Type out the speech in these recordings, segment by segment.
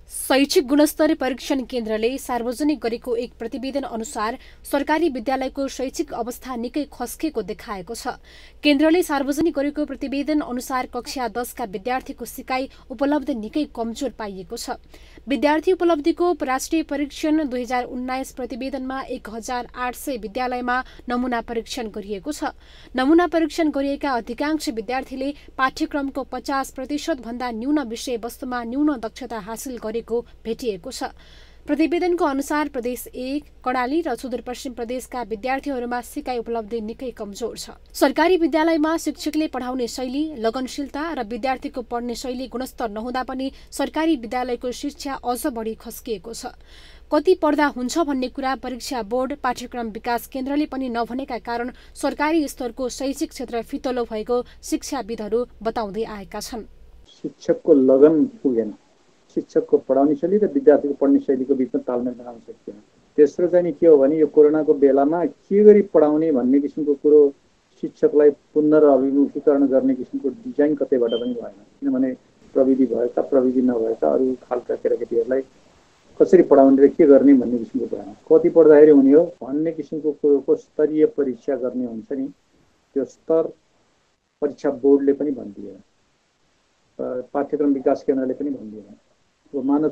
शैक्षिक गुणस्तर परीक्षण केन्द्रले सार्वजनिक गरेको एक प्रतिवेदन अनुसार सरकारी विद्यालयको शैक्षिक अवस्था निकै खस्केको देखाएको छ। केन्द्रले सार्वजनिक गरेको प्रतिवेदन अनुसार कक्षा 10 का विद्यार्थीको सिकाइ उपलब्धि निकै कमजोर पाइएको छ। विद्यार्थी उपलब्धिको राष्ट्रिय परीक्षण 2019 प्रतिवेदनमा 1800 विद्यालयमा नमूना परीक्षण गरिएको छ। नमूना परीक्षण गरिएका अधिकांश विद्यार्थीले पाठ्यक्रमको 50% भन्दा न्यून विषयवस्तुमा न्यून दक्षता हासिल गरेको भेटिएको छ। प्रतिवेदनको अनुसार प्रदेश 1, कर्णाली र सुदूरपश्चिम प्रदेशका विद्यार्थीहरूमा सिकाइ उपलब्धि निकै कमजोर छ। सरकारी विद्यालयमा शिक्षकले पढाउने शैली, लगनशीलता र विद्यार्थीको पढ्ने शैली गुणस्तर नहुँदा पनि सरकारी विद्यालयको शिक्षा अझ बढी खस्किएको छ। कति पढ्दा हुन्छ भन्ने कुरा परीक्षा बोर्ड, पाठ्यक्रम विकास केन्द्रले पनि नभनेका कारण सरकारी स्तरको शैक्षिक क्षेत्र फितलो भएको शिक्षाविदहरू बताउँदै आएका छन्। शिक्षकको लगन पुगेन, शिक्षकको पढाउने शैली र विद्यार्थीको पढ्ने शैलीको बिचमा तालमेल बनाउन सकिएन। तेस्रो चाहिँ के हो भने यो कोरोनाको बेलामा के गरी पढाउने भन्ने किसिमको कुरो शिक्षकलाई पुनर्अभिमुखीकरण गर्ने किसिमको डिजाइन कतैबाट पनि भएन। किनभने प्रविधि भएका, प्रविधि नभएका अरू खालका केटाकेटीहरूलाई कसरी पढाउने र के गर्ने भन्ने किसिमको भएन। कति पढ्दाखेरि हुने हो भन्ने किसिमको कुरोको स्तरीय परीक्षा गर्ने हुन्छ नि, त्यो स्तर परीक्षा बोर्डले पनि भनिदिएन, पाठ्यक्रम विकास केन्द्रले पनि भनिदिएन, मानव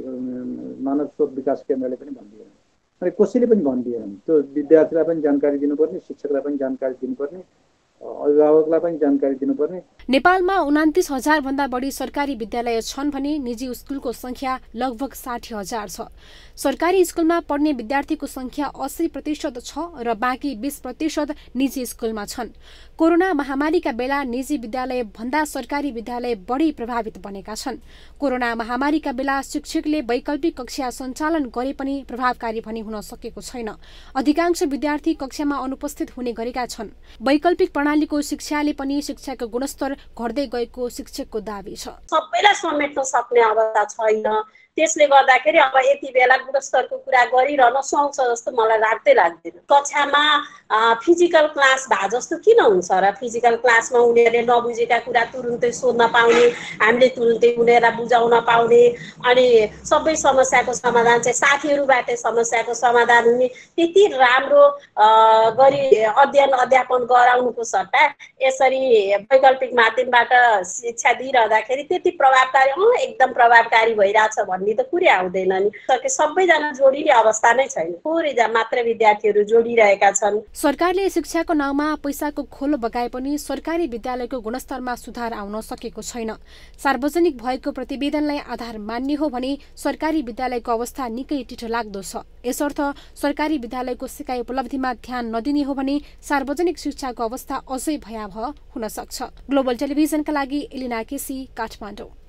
स्रोत विकास केन्द्रले पनि भनिदिएन, अनि कसैले पनि भनिदिएन। त्यो विद्यार्थीलाई पनि जानकारी दिनुपर्ने, शिक्षकलाई पनि जानकारी दिनुपर्ने, अभिभावकलाई पनि जानकारी दिनुपर्ने। नेपालमा 29,000 भन्दा बढी सरकारी विद्यालय छन् भने निजी स्कुलको संख्या लगभग 60,000 छ। सरकारी स्कुलमा पढ्ने विद्यार्थीको संख्या 80% छ र बाँकी 20% निजी स्कुलमा छन्। कोरोना महामारीका बेला निजी विद्यालय भन्दा सरकारी विद्यालय बढी प्रभावित बनेका छन्। कोरोना महामारीका बेला शिक्षकले वैकल्पिक कक्षा सञ्चालन गरे पनि प्रभावकारी पनि हुन सकेको छैन। अधिकांश विद्यार्थी कक्षामा अनुपस्थित हुने गरेका छन्। वैकल्पिक प्रणालीको शिक्षाले पनि शिक्षाको गुणस्तर घट्दै गएको शिक्षकको दाबी छ। सबैलाई समेट्न सक्ने अवस्था छैन। त्यसले गर्दाखेरि अब यति बेला गुणस्तरको कुरा गरिरहन सुहाउँछ जस्तो मलाई लाग्दैन। कक्षामा फिजिकल क्लास भए जस्तो किन हुन्छ र? फिजिकल क्लासमा उनीहरूले नबुझेका कुरा तुरुन्तै सोध्न पाउने, हामीले तुरुन्तै उनीहरूलाई बुझाउन पाउने, अनि सबै समस्याको समाधान चाहिँ साथीहरूबाटै समस्याको समाधान हुने, त्यति राम्रो गरी अध्ययन अध्यापन गराउनुको सट्टा यसरी वैकल्पिक माध्यमबाट शिक्षा दिइरहँदाखेरि त्यति प्रभावकारी एकदम प्रभावकारी भइरहेछ भन्ने त कुरै आउँदैन नि। सबैजना जोडिने अवस्था नै छैन, थोरै मात्र विद्यार्थीहरू जोडिरहेका छन्। सरकारले शिक्षाको नाउँमा पैसाको खोलो बगाए पनि सरकारी विद्यालयको गुणस्तरमा सुधार आउन सकेको छैन। सार्वजनिक भएको प्रतिवेदनलाई आधार मान्ने हो भने सरकारी विद्यालयको अवस्था निकै टिठो लाग्दो छ। यसर्थ सरकारी विद्यालयको सिकाइ उपलब्धिमा ध्यान नदिने हो भने सार्वजनिक शिक्षाको अवस्था अझै भयावह हुन सक्छ। ग्लोबल टेलिभिजनका लागि एलिना केसी, काठमाडौँ।